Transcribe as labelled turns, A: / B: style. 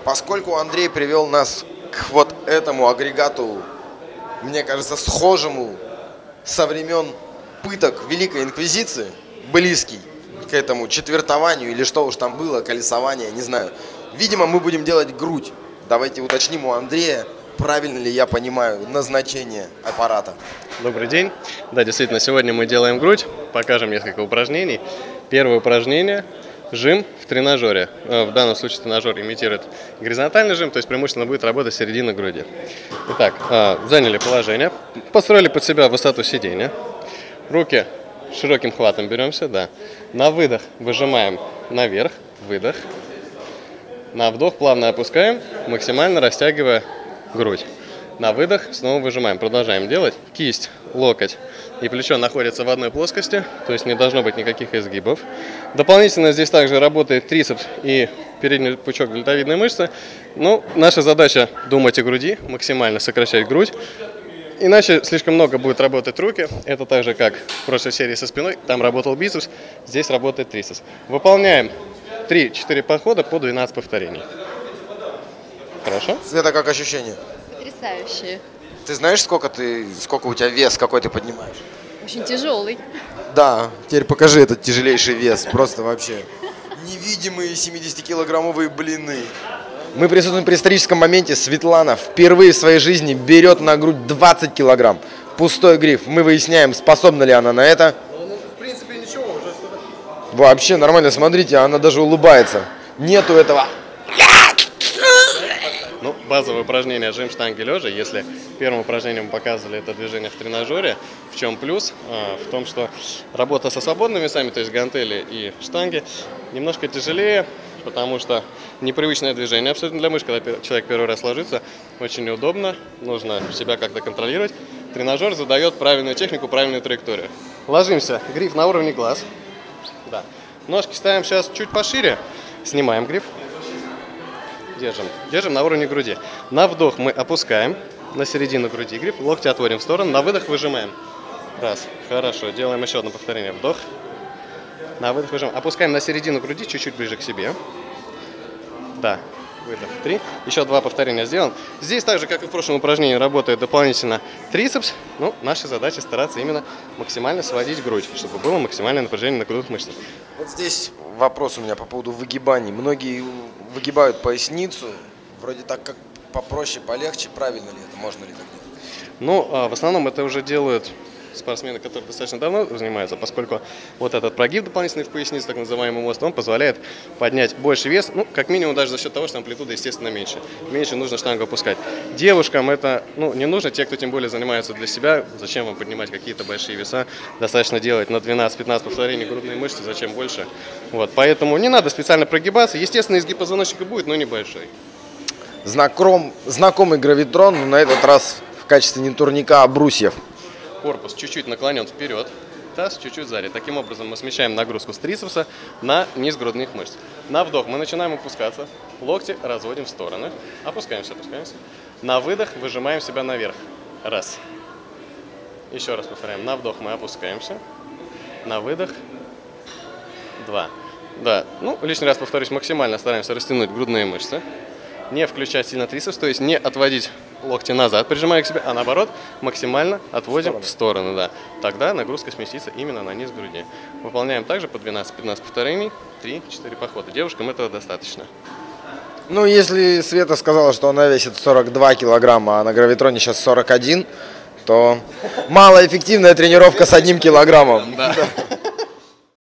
A: Поскольку Андрей привел нас к вот этому агрегату, мне кажется, схожему со времен пыток Великой Инквизиции, близкий к этому четвертованию или что уж там было, колесование, не знаю. Видимо, мы будем делать грудь. Давайте уточним у Андрея, правильно ли я понимаю назначение аппарата.
B: Добрый день. Да, действительно, сегодня мы делаем грудь, покажем несколько упражнений. Первое упражнение – жим в тренажере. В данном случае тренажер имитирует горизонтальный жим, то есть преимущественно будет работать середина груди. Итак, заняли положение, построили под себя высоту сидения. Руки широким хватом беремся, да. На выдох выжимаем наверх, выдох. На вдох плавно опускаем, максимально растягивая грудь. На выдох снова выжимаем. Продолжаем делать. Кисть, локоть и плечо находятся в одной плоскости, то есть не должно быть никаких изгибов. Дополнительно здесь также работает трицепс и передний пучок дельтовидной мышцы. Но наша задача думать о груди, максимально сокращать грудь. Иначе слишком много будет работать руки. Это так же, как в прошлой серии со спиной. Там работал бицепс, здесь работает трицепс. Выполняем 3-4 подхода по 12 повторений. Хорошо?
A: Света, как ощущение?
C: Потрясающе.
A: Ты знаешь, сколько у тебя вес, какой ты поднимаешь?
C: Очень тяжелый.
A: Да, теперь покажи этот тяжелейший вес, просто вообще. Невидимые 70-килограммовые блины. Мы присутствуем при историческом моменте. Светлана впервые в своей жизни берет на грудь 20 килограмм. Пустой гриф. Мы выясняем, способна ли она на это.
B: В принципе, ничего уже.
A: Вообще нормально, смотрите, она даже улыбается. Нету этого.
B: Ну, базовое упражнение жим штанги лежа. Если первым упражнением мы показывали это движение в тренажере, в чем плюс? В том, что работа со свободными весами, то есть гантели и штанги, немножко тяжелее, потому что непривычное движение абсолютно для мышц, когда человек первый раз ложится, очень неудобно, нужно себя как-то контролировать. Тренажер задает правильную технику, правильную траекторию. Ложимся, гриф на уровне глаз. Да. Ножки ставим сейчас чуть пошире, снимаем гриф. Держим на уровне груди. На вдох мы опускаем на середину груди гриф, локти отводим в сторону, на выдох выжимаем. Раз, хорошо, делаем еще одно повторение. Вдох, на выдох выжимаем. Опускаем на середину груди, чуть-чуть ближе к себе. Да, выдох, 3. Еще 2 повторения сделаем. Здесь так же, как и в прошлом упражнении, работает дополнительно трицепс. Ну, наша задача стараться именно максимально сводить грудь, чтобы было максимальное напряжение на грудных мышцах.
A: Вот здесь вопрос у меня по поводу выгибаний. Многие выгибают поясницу, вроде так как попроще, полегче. Правильно ли это? Можно ли так делать?
B: Ну, в основном это уже делают спортсмены, которые достаточно давно занимаются, поскольку вот этот прогиб дополнительный в пояснице, так называемый мост, он позволяет поднять больше вес, ну, как минимум даже за счет того, что амплитуда, естественно, меньше. Меньше нужно штангу опускать. Девушкам это, ну, не нужно, те, кто тем более занимаются для себя, зачем вам поднимать какие-то большие веса, достаточно делать на 12-15 повторений грудные мышцы, зачем больше. Вот, поэтому не надо специально прогибаться, естественно, изгиб позвоночника будет, но небольшой.
A: Знакомый гравитрон, но на этот раз в качестве не турника, а брусьев.
B: Корпус чуть-чуть наклонен вперед, таз чуть-чуть сзади. Таким образом мы смещаем нагрузку с трицепса на низ грудных мышц. На вдох мы начинаем опускаться, локти разводим в стороны, опускаемся. На выдох выжимаем себя наверх. Раз. Еще раз повторяем. На вдох мы опускаемся, на выдох. 2. Да, ну лишний раз повторюсь, максимально стараемся растянуть грудные мышцы, не включать сильно трицепс, то есть не отводить локти назад, прижимая к себе, а наоборот максимально отводим в стороны, да. Тогда нагрузка сместится именно на низ груди. Выполняем также по 12-15 повторений, 3-4 похода. Девушкам этого достаточно.
A: Ну, если Света сказала, что она весит 42 килограмма, а на гравитроне сейчас 41, то малоэффективная тренировка с 1 килограммом.
B: Да.